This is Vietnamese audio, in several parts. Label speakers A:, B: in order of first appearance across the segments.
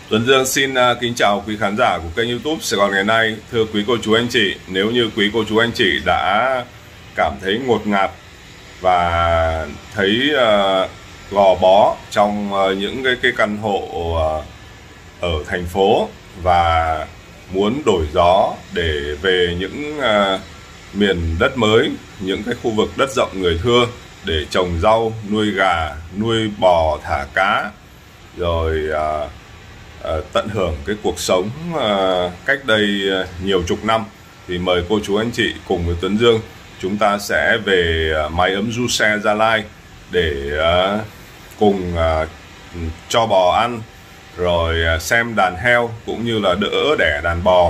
A: Tuấn Dương xin kính chào quý khán giả của kênh YouTube Sài Gòn Ngày Nay. Thưa quý cô chú anh chị, nếu như quý cô chú anh chị đã cảm thấy ngột ngạt và thấy gò bó trong những cái căn hộ ở thành phố và muốn đổi gió để về những miền đất mới, những cái khu vực đất rộng người thưa để trồng rau, nuôi gà, nuôi bò, thả cá, rồi tận hưởng cái cuộc sống cách đây nhiều chục năm, thì mời cô chú anh chị cùng với Tuấn Dương chúng ta sẽ về mái ấm Du Xe Gia Lai để cùng cho bò ăn, rồi xem đàn heo cũng như là đỡ đẻ đàn bò.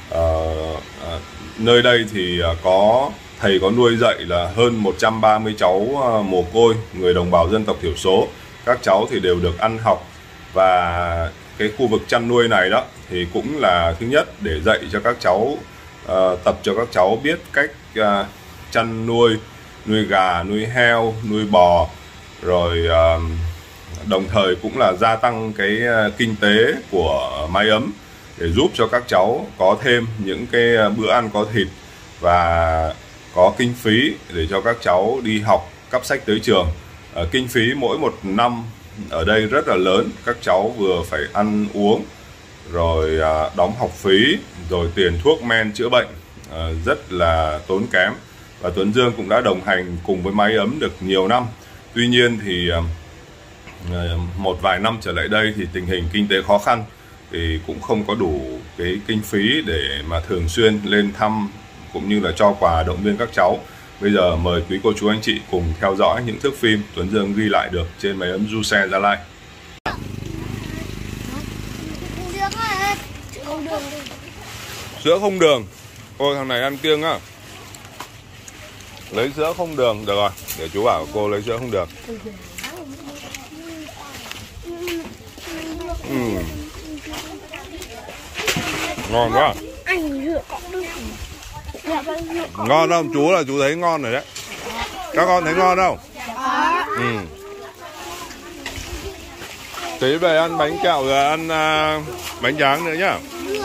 A: Nơi đây thì có thầy có nuôi dạy là hơn 130 cháu mồ côi người đồng bào dân tộc thiểu số. Các cháu thì đều được ăn học, và cái khu vực chăn nuôi này đó thì cũng là thứ nhất để dạy cho các cháu, tập cho các cháu biết cách chăn nuôi, nuôi gà, nuôi heo, nuôi bò, rồi đồng thời cũng là gia tăng cái kinh tế của mái ấm để giúp cho các cháu có thêm những cái bữa ăn có thịt và có kinh phí để cho các cháu đi học, cắp sách tới trường. Kinh phí mỗi một năm ở đây rất là lớn, các cháu vừa phải ăn uống, rồi đóng học phí, rồi tiền thuốc men chữa bệnh rất là tốn kém. Và Tuấn Dương cũng đã đồng hành cùng với mái ấm được nhiều năm. Tuy nhiên thì một vài năm trở lại đây thì tình hình kinh tế khó khăn, thì cũng không có đủ cái kinh phí để mà thường xuyên lên thăm cũng như là cho quà động viên các cháu. Bây giờ mời quý cô chú anh chị cùng theo dõi những thước phim Tuấn Dương ghi lại được trên mái ấm Du Xe Gia Lai. Sữa không đường. Ôi thằng này ăn kiêng á. Lấy sữa không đường. Được rồi, để chú bảo cô lấy sữa không đường. Ngon quá. Ngon không? Chú là chú thấy ngon rồi đấy. Các con thấy ngon không? Tí về ăn bánh kẹo rồi ăn bánh tráng nữa nhá.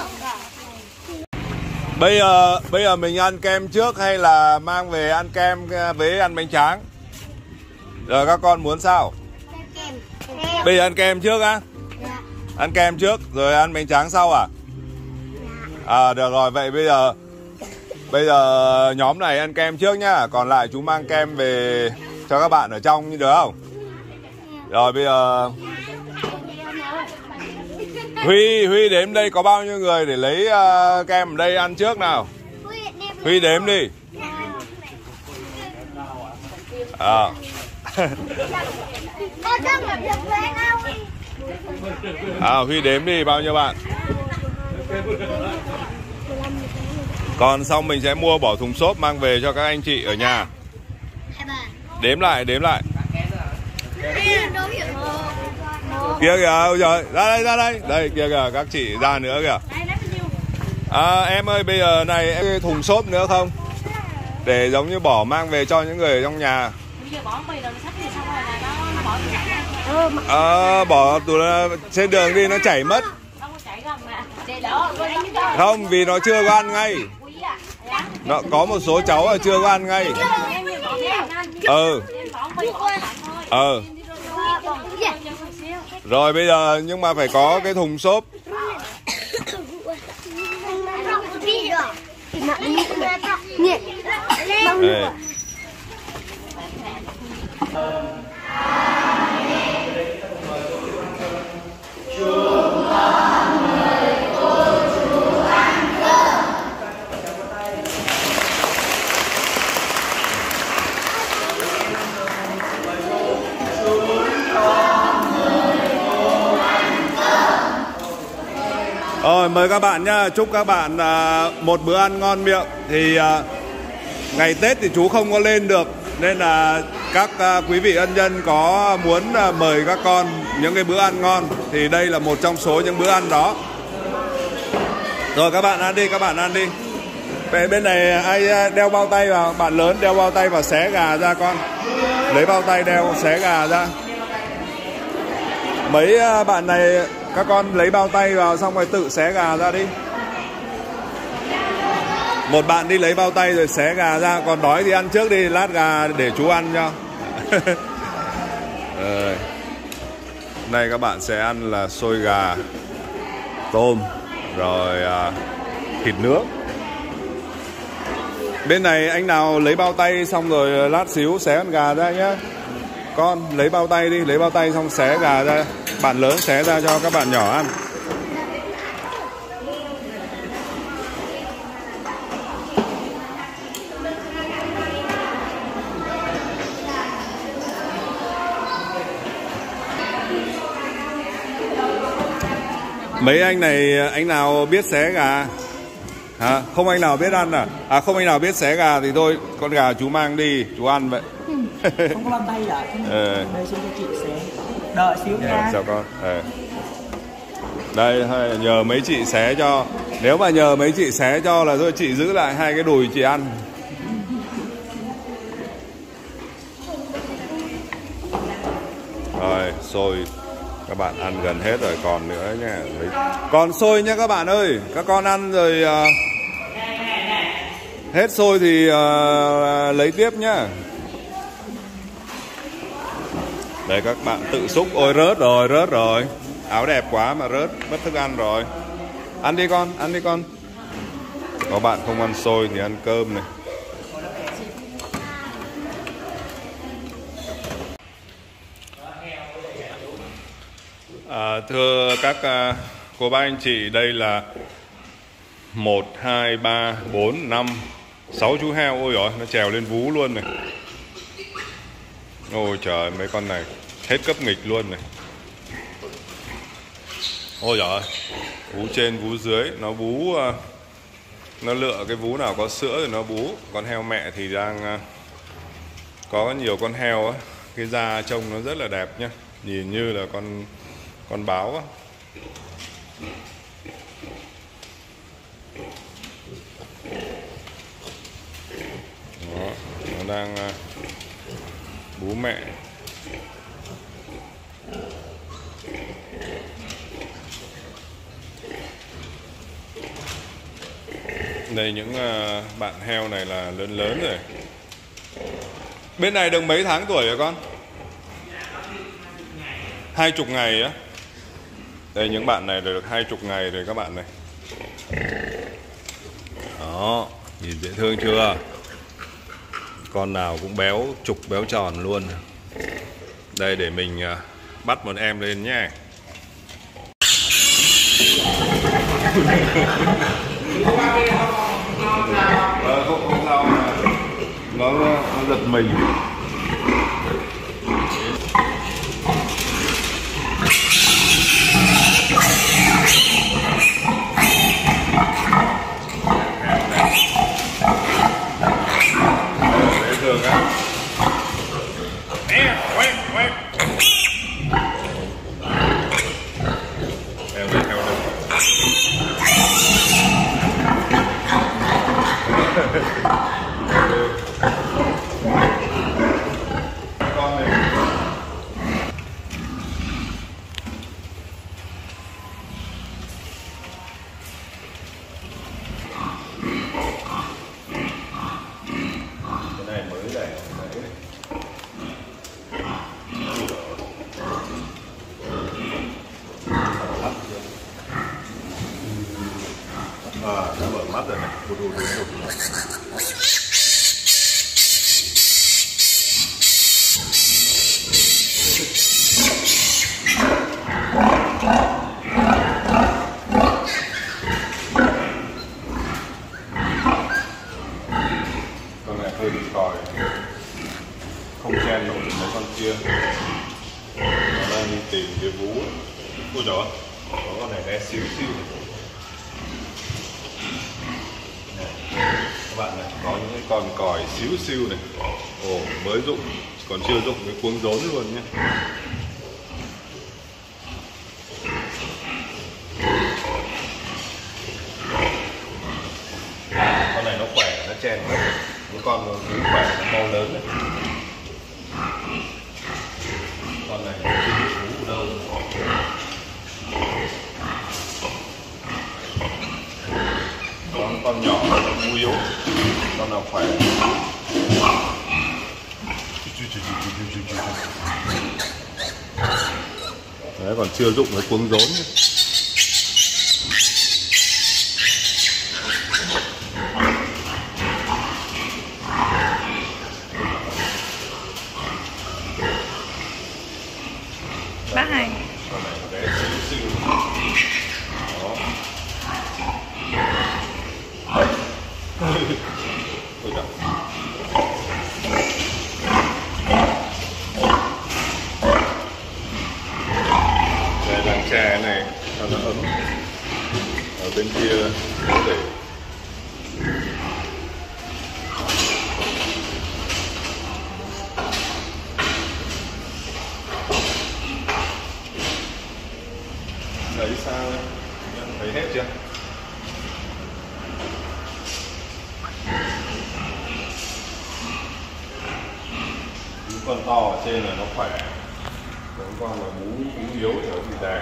A: Bây giờ mình ăn kem trước hay là mang về ăn kem với ăn bánh tráng? Rồi các con muốn sao? Bây giờ ăn kem trước á? Ăn kem trước rồi ăn bánh tráng sau à? Được rồi, vậy bây giờ nhóm này ăn kem trước nhá, còn lại chú mang kem về cho các bạn ở trong như được không? Rồi bây giờ Huy đếm đây có bao nhiêu người để lấy kem ở đây ăn trước nào. Huy đếm đi. Huy đếm đi, bao nhiêu bạn. Còn xong mình sẽ mua bỏ thùng xốp mang về cho các anh chị ở nhà. Đếm lại. Kia kìa, ôi trời, ra đây. Đây kia kìa, các chị ra nữa kìa. Em ơi, bây giờ này em có thùng xốp nữa không? Để giống như bỏ mang về cho những người ở trong nhà. Bỏ trên đường đi nó chảy mất. Không, vì nó chưa có ăn ngay. Nó có một số cháu là chưa có ăn ngay. Rồi bây giờ nhưng mà phải có cái thùng xốp. Đây. Rồi mời các bạn nhá, chúc các bạn một bữa ăn ngon miệng. Thì ngày Tết thì chú không có lên được, nên là các quý vị ân nhân có muốn mời các con những cái bữa ăn ngon thì đây là một trong số những bữa ăn đó. Rồi các bạn ăn đi. Về bên này ai đeo bao tay vào, bạn lớn đeo bao tay vào, xé gà ra con. Lấy bao tay đeo, xé gà ra. Mấy bạn này Các con lấy bao tay vào xong rồi tự xé gà ra đi. Một bạn đi lấy bao tay rồi xé gà ra. Còn đói thì ăn trước đi, lát gà để chú ăn cho. Nay các bạn sẽ ăn là xôi gà, tôm, rồi thịt nướng. Bên này anh nào lấy bao tay xong rồi lát xíu xé con gà ra nhé. Con lấy bao tay đi, lấy bao tay xong xé gà ra. Bạn lớn xé ra cho các bạn nhỏ ăn. Mấy anh này, anh nào biết xé gà? Hả? Không anh nào biết ăn à? À không anh nào biết xé gà thì thôi, con gà chú mang đi, chú ăn vậy.
B: Không có bàn tay à? Đây xin cho chị xé. Đợi xíu nha.
A: Chào con. Đây, nhờ mấy chị xé cho. Nếu mà nhờ mấy chị xé cho là thôi chị giữ lại hai cái đùi chị ăn. Rồi, xôi. Các bạn ăn gần hết rồi, còn nữa nha. Còn xôi nhá các bạn ơi. Các con ăn rồi hết xôi thì lấy tiếp nhá. Đây các bạn tự xúc. Ôi rớt rồi. Áo đẹp quá mà rớt, mất thức ăn rồi. Ăn đi con, ăn đi con. Có bạn không ăn xôi thì ăn cơm này. Thưa các cô bác anh chị, đây là 1, 2, 3, 4, 5, 6 chú heo. Ôi giời, nó trèo lên vú luôn này. Ôi trời, mấy con này hết cấp nghịch luôn này. Ôi giời, vú trên vú dưới, nó vú, nó lựa cái vú nào có sữa thì nó vú. Con heo mẹ thì đang có nhiều con heo á, cái da trông nó rất là đẹp nhá, nhìn như là con báo á. Đó, nó đang bú mẹ. Đây những bạn heo này là lớn lớn rồi. Bên này được mấy tháng tuổi hả con? 20 ngày á. Đây những bạn này được 20 ngày rồi các bạn này. Đó, nhìn dễ thương chưa? Con nào cũng béo trục béo tròn luôn. Đây để mình bắt một em lên nhé. Không sao mà nó giật mình. Dễ thương á. Đã mở mắt rồi này. Con này hơi bị còi, không chen nổi mấy con kia. Nó đang đi tìm cái vú. Ôi trời ơi, có con này bé xíu xíu. Các bạn này, có những cái con còi xíu xiu này. Ồ, mới rụng, còn chưa rụng cái cuống rốn luôn nhé. Con này nó khỏe, nó chen mất. Những con nó khỏe, nó mau lớn đấy. Con này nó chưa biết vú ở đâu. con nhỏ ngu yếu, con nào khỏe. Đấy, còn chưa dụng cái cuống rốn nhé.
C: Bác Hai.
A: Con này nó bé xinh xinh. Đó. Ôi trời. Đây làng chè này cho nó ấm. Ở bên kia có để thấy sao đấy? Thấy hết chưa? Những con to ở trên là nó khỏe, những con là bú yếu thì nó bị đè.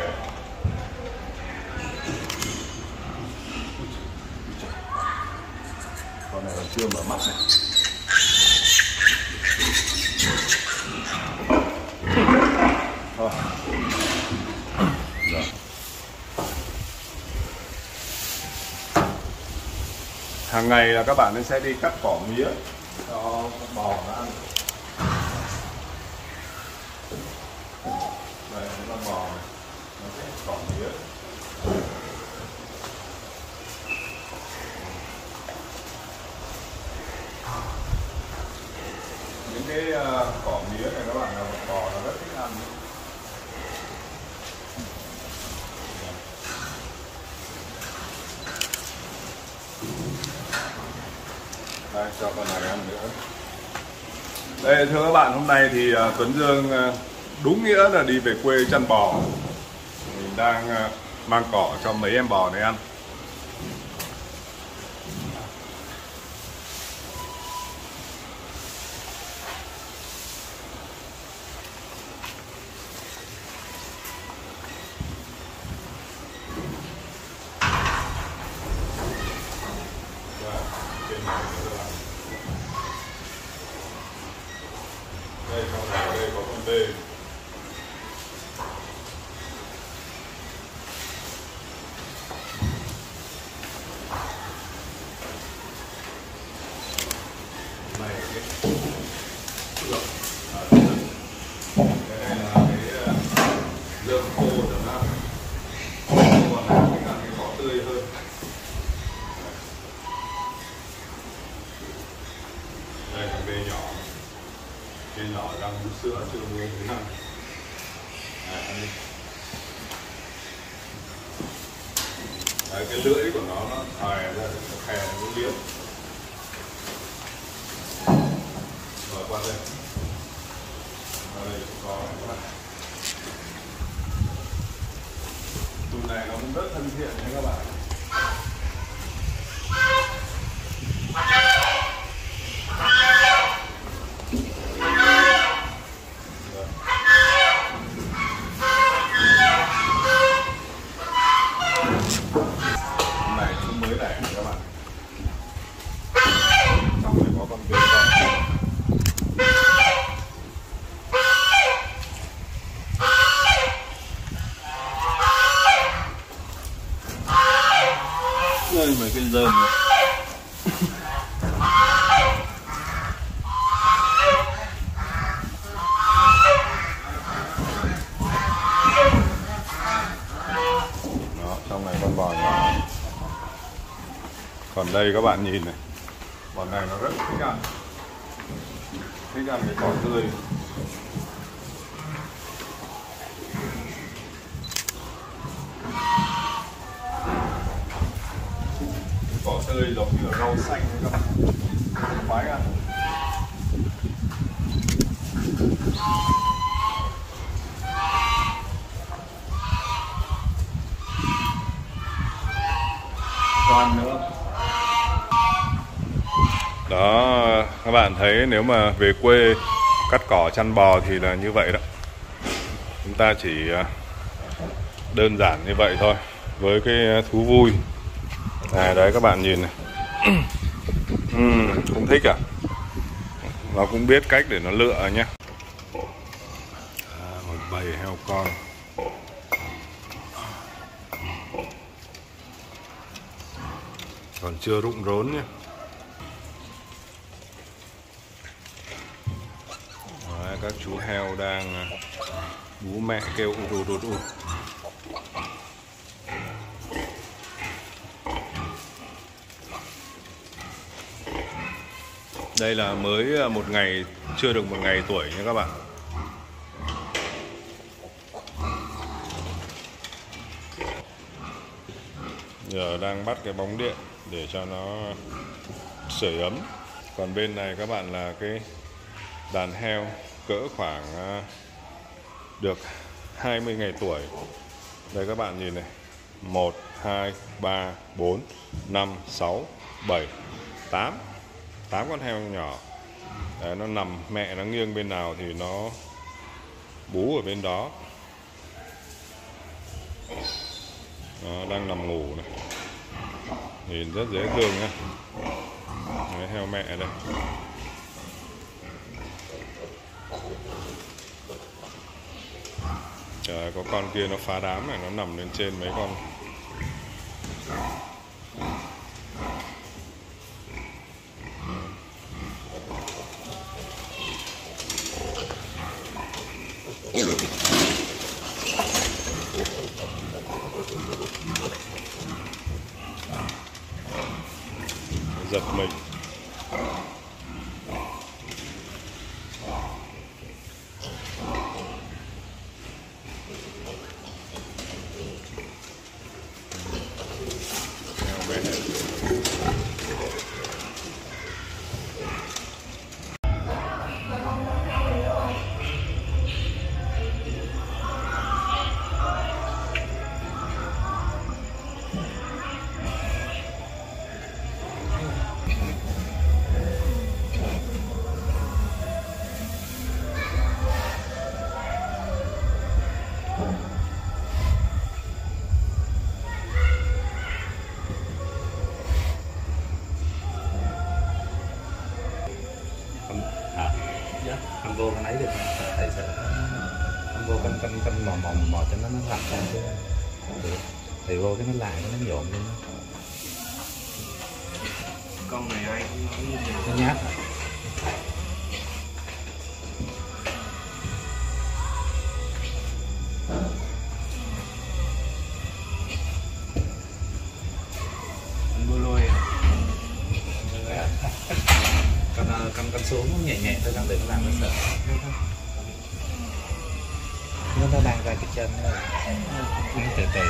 A: Con này còn chưa mở mắt này. Thôi. Rồi. Hàng ngày là các bạn sẽ đi cắt cỏ mía cho con bò nó ăn. Đây con bò này, nó sẽ cỏ mía. Những cái cỏ mía này các bạn là bò nó rất thích ăn. Đây, cho con này ăn nữa. Đây, thưa các bạn, hôm nay thì Tuấn Dương đúng nghĩa là đi về quê chăn bò. Mình đang mang cỏ cho mấy em bò này ăn. Đây, trong này đây có con bê. Này cái đây là cái lợn khô chẳng hạn. Còn này thích ăn cái cỏ tươi hơn. Đây là bê nhỏ. Cái nhỏ đang bú sữa chưa mua thứ năm. Ăn đi. Đấy, cái lưỡi của nó thòi ra để nó khè nó liếm. Rồi qua đây. Ở đây có này các bạn. Tụi này nó cũng rất thân thiện nha các bạn. Đây mấy cái dơm này. Đó, trong này con bò nhỏ. Còn đây các bạn nhìn này, bò này nó rất thích ăn cái cỏ tươi. Cỏ tươi giống như là rau xanh đấy các bạn, khoái ăn. Còn nữa. Đó, các bạn thấy nếu mà về quê cắt cỏ chăn bò thì là như vậy đó. Chúng ta chỉ đơn giản như vậy thôi, với cái thú vui. Đấy các bạn nhìn này. Cũng thích à? Nó cũng biết cách để nó lựa nhé. Một bầy heo con. Còn chưa rụng rốn nhé. Đấy, các chú heo đang bú mẹ kêu ụt ụt ụt. Đây là mới một ngày, chưa được một ngày tuổi nha các bạn. Giờ đang bắt cái bóng điện để cho nó sưởi ấm. Còn bên này các bạn là cái đàn heo cỡ khoảng được 20 ngày tuổi. Đây các bạn nhìn này, 1, 2, 3, 4, 5, 6, 7, 8 con heo nhỏ. Đấy, nó nằm, mẹ nó nghiêng bên nào thì nó bú ở bên đó. Nó đang nằm ngủ này. Nhìn rất dễ thương nhá. Đấy, heo mẹ đây. Trời, có con kia nó phá đám này, nó nằm lên trên mấy con. Giật mình.
C: Anh vô con ấy được thầy sợ anh vô con mò cho nó lạnh ra chứ được. Thầy vô cái nó lại nó nhộn lên đó.
B: Con này ai cũng nói như vậy.
C: Nó nhát.
B: Anh bô lôi à?
C: Con xuống nhẹ nhẹ thôi, con đừng làm nó sợ. Nó đang ra cái chân đó. Nó từ từ.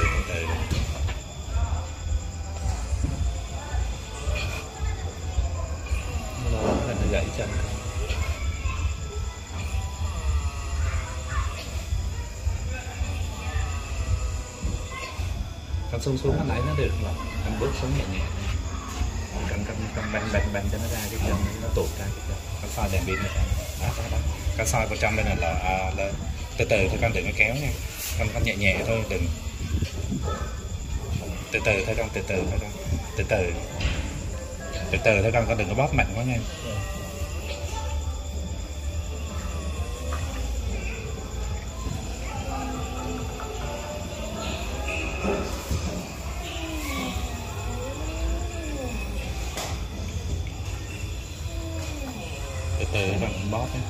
C: Nó gãy chân. Con xuống nó nãy nó được rồi. Con bước xuống nhẹ nhẹ. Con banh cho nó ra cái chân nó tụt ra cái chân. Con soi đèn pin này. Đó. Con soi vào trong đây là từ từ thôi, con đừng có kéo nha. Con nhẹ nhẹ thôi, đừng. Từ từ thôi con, từ từ thôi con đừng có bóp mạnh quá nha. Từ con bóp nhé.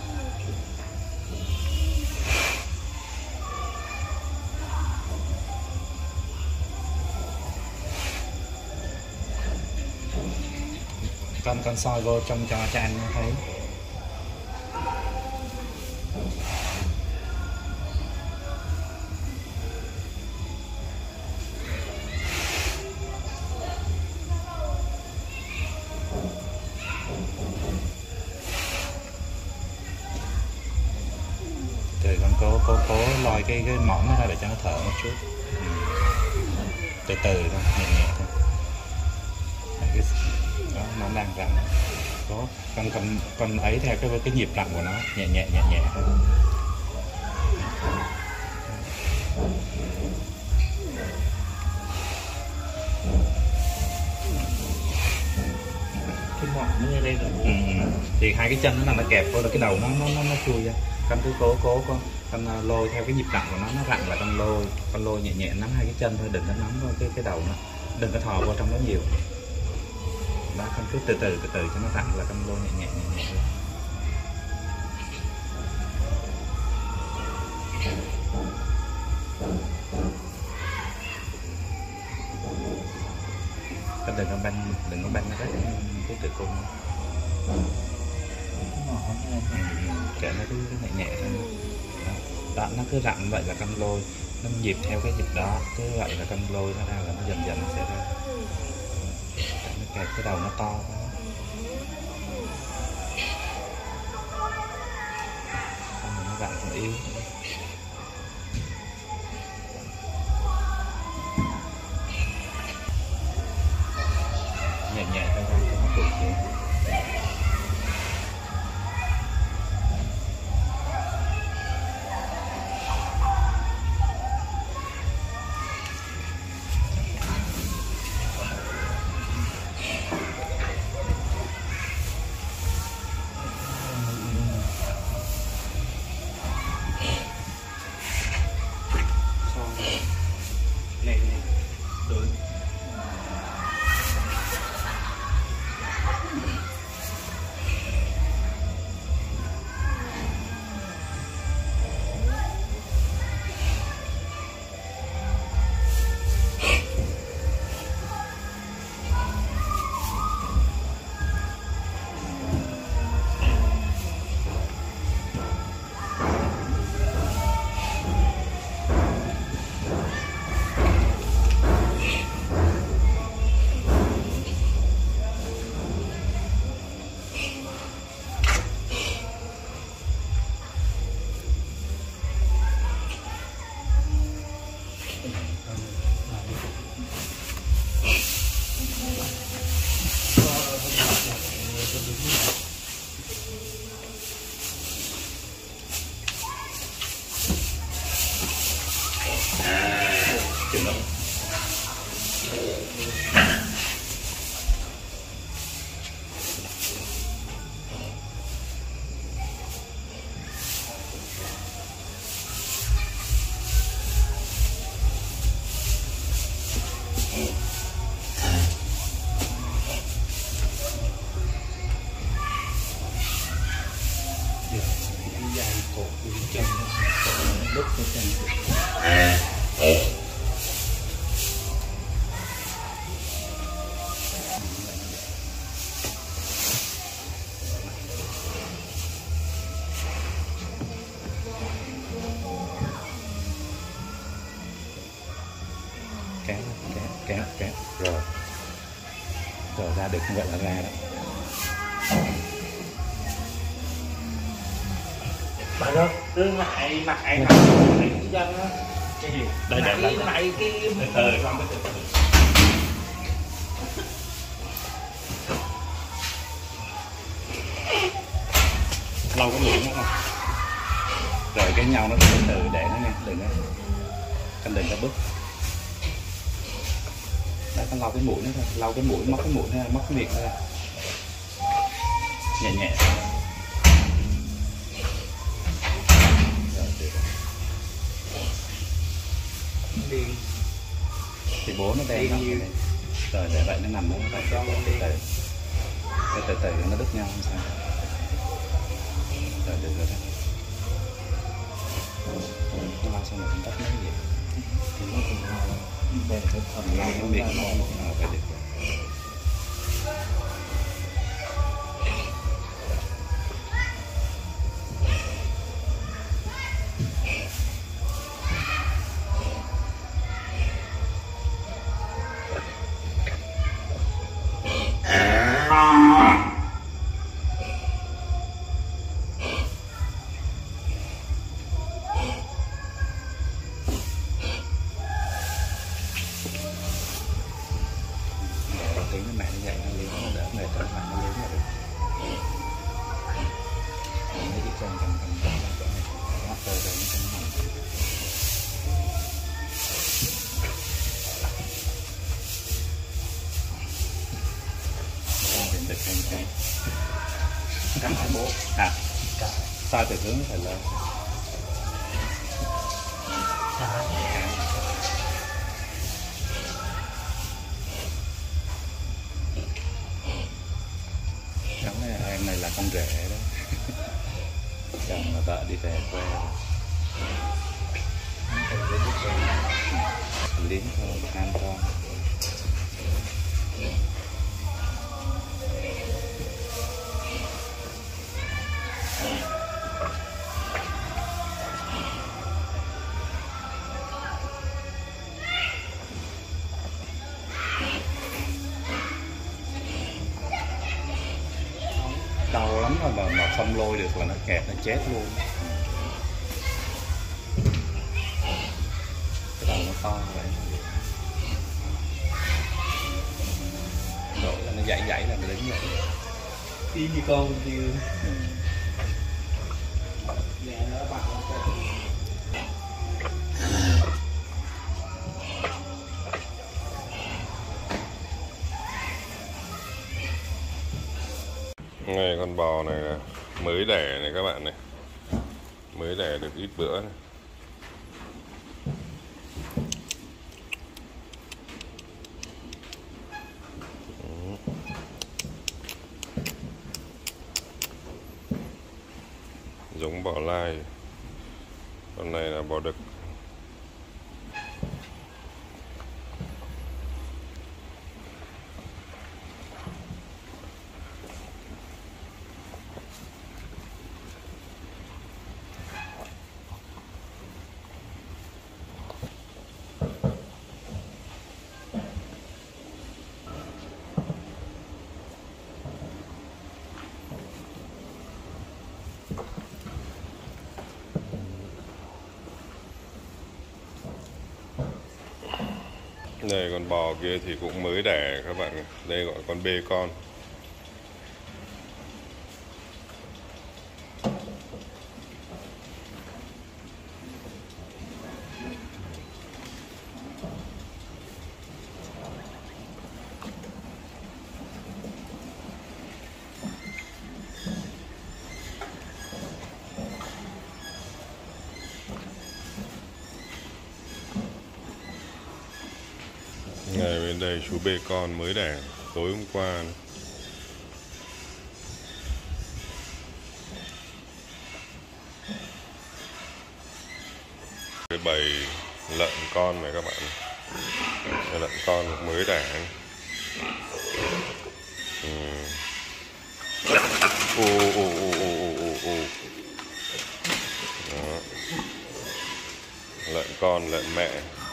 C: Con soi vô trong cho anh thấy. Thì con cố lòi cái mỏng nó ra để cho nó thở một chút. Từ từ thôi, nhẹ nhẹ thôi. Đó, nó đang rặn. Có con ấy theo cái nhịp rặn của nó, nhẹ nhẹ thôi. nó đây rồi. Thì hai cái chân nó nằm nó kẹp vô là cái đầu nó chui ra. Con cứ cố con lôi theo cái nhịp nặng của nó rặn là con lôi nhẹ nhẹ nắm hai cái chân thôi, đừng có nắm cái đầu nó, đừng có thò vô trong đó nhiều. Đó, con cứ từ từ cho nó rặn là con lôi nhẹ nhẹ thôi. Con đừng có banh nó rách cái tử cung. Kệ nó cứ nhẹ nhẹ thôi. Đó, nó cứ rặn vậy là con lôi, nó nhịp theo cái nhịp đó, cứ vậy là con lôi nó ra là nó dần nó sẽ ra. Nó kẹp cái đầu nó to quá. Xong rồi nó rặn còn yếu. Nhẹ nhẹ thôi cho nó tụt xuống. Kéo rồi ra được như vậy là ra đó.
D: Bà đó cứ ngại mặt ai dân á,
C: Đây để
D: lại cái
C: lâu cái mũi nó không, rồi cái nhau nó từ từ để nó nha, đừng có bứt. Đấy, con lau cái mũi nữa thôi, lau cái mũi, móc cái mũi ra, móc cái miệng ra, nhẹ nhẹ.
D: đi
C: Thì bố nó đen không? Rồi để vậy nó nằm đó, vậy từ từ nó đứt nhau không sao. Rồi được rồi đó. Nó lau xong rồi chúng tắt mấy gì? Thì nó cũng về cái phần lau cái miệng nó phải được rồi. Tiếng nó mẹ như vậy nó liếm nó đỡ mệt rồi mà nó liếm là được. Mấy cái con cầm chỗ này nó tơ rồi nó cũng nằm. Con đến được anh cắn 24 à, soi từ hướng phải lên. Cháu này, em này là con rể đó. Chồng và vợ đi về quê liếng thôi, ăn con. Đau lắm rồi mà không lôi được là nó kẹp, nó chết luôn. Cái đầu nó to vậy, rồi là nó dãy là nó đứng vậy.
D: Y như con như dạ nó bằng
A: Này con bò này là mới đẻ này các bạn này, mới đẻ được ít bữa này. Giống bò lai, con này là bò đực. Đây con bò kia thì cũng mới đẻ các bạn. Đây gọi con bê con. Này bên đây chú bê con mới đẻ tối hôm qua này. Cái bầy lợn con này các bạn, cái lợn con mới đẻ. Đó. Lợn con, lợn mẹ.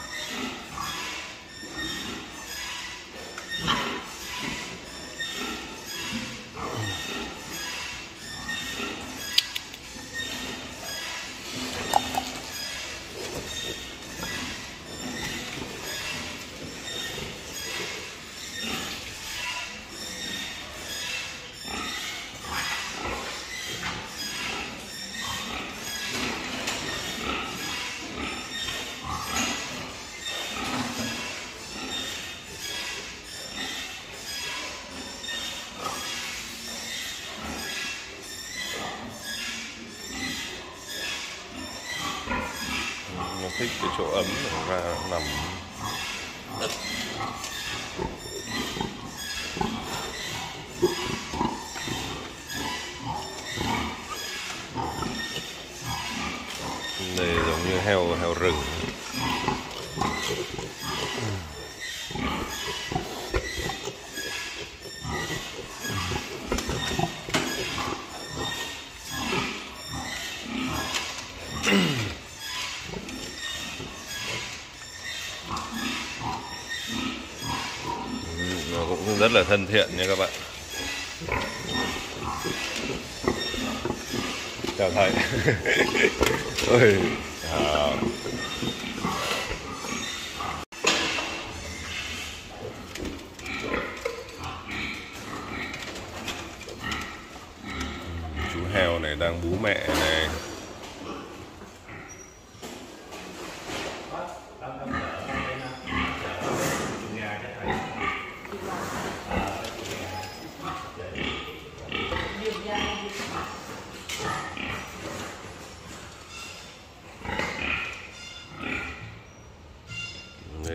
A: Nó thích cái chỗ ấm để ra nằm. Đây giống như heo rừng. Nó cũng rất là thân thiện nha các bạn. Chào thầy. Ôi, chú heo này đang bú mẹ này.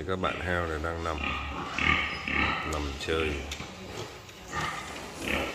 A: các bạn heo này đang nằm chơi.